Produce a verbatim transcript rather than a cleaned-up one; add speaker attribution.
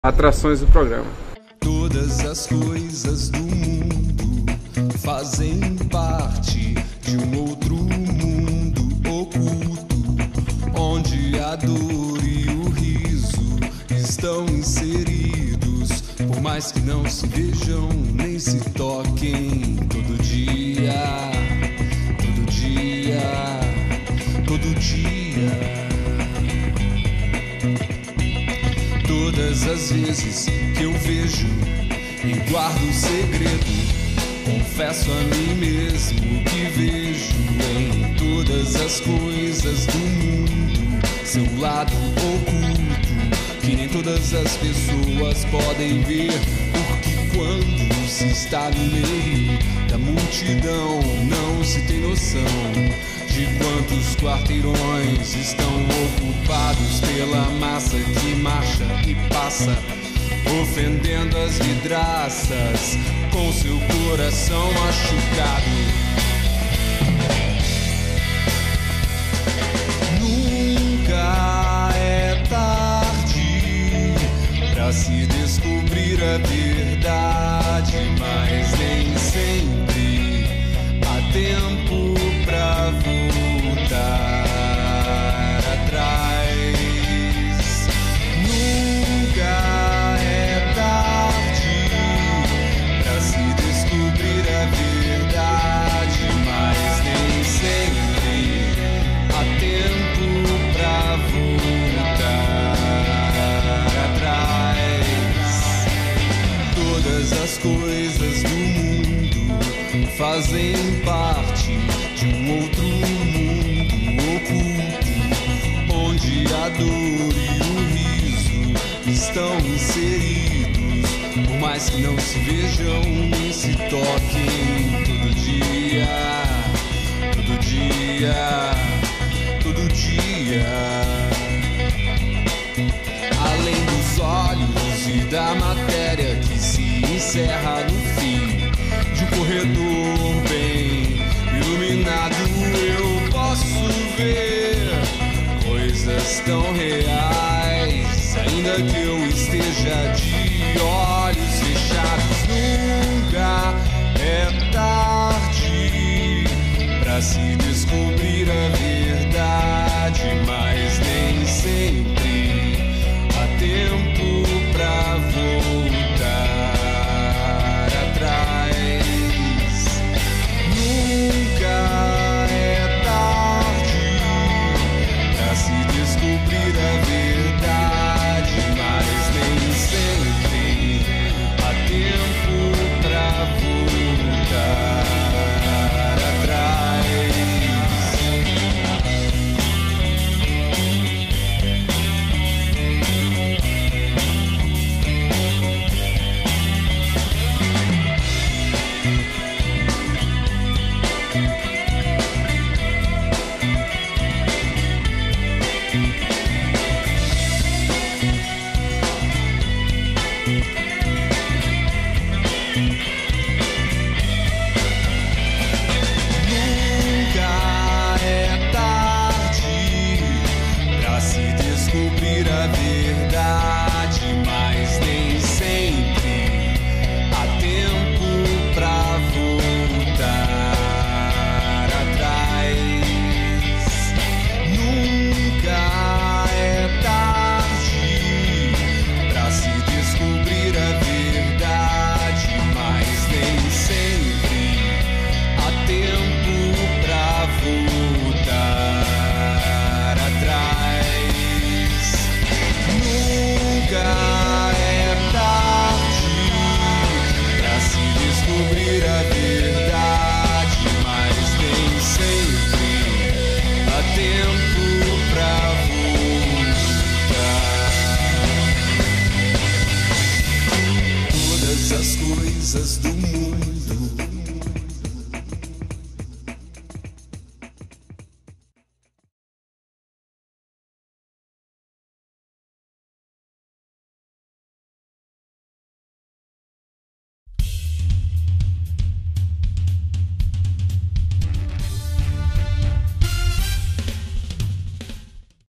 Speaker 1: atrações do programa.
Speaker 2: Todas as coisas do mundo fazem parte de um outro mundo oculto, onde a dor e o riso estão inseridos, por mais que não se vejam nem se toquem. Todo dia, todo dia, todo dia. Todas as vezes que eu vejo e guardo o segredo, confesso a mim mesmo que vejo em todas as coisas do mundo seu lado oculto, que nem todas as pessoas podem ver, porque quando se está no meio da multidão não se tem noção de quantos quarteirões estão ocupados pela massa que marcha e passa, ofendendo as vidraças com seu coração machucado. Nunca é tarde pra se descobrir a verdade, mas nem sempre há tempo pra voltar atrás. Nunca é tarde pra se descobrir a verdade, mas nem sempre há tempo pra voltar atrás. Todas as coisas do mundo fazem parte de um outro mundo oculto, onde a dor e o riso estão inseridos, por mais que não se vejam nem se toquem. Todo dia, todo dia, todo dia. Além dos olhos e da matéria que se encerra no fim de um corredor bem iluminado, eu posso ver coisas tão reais, ainda que eu esteja de olhos fechados. Nunca é tarde pra se descobrir a verdade, mas nem sempre há tempo pra voltar atrás. Nunca é tarde pra se descobrir a verdade, mas nem sempre há tempo pra voltar atrás. Thank you.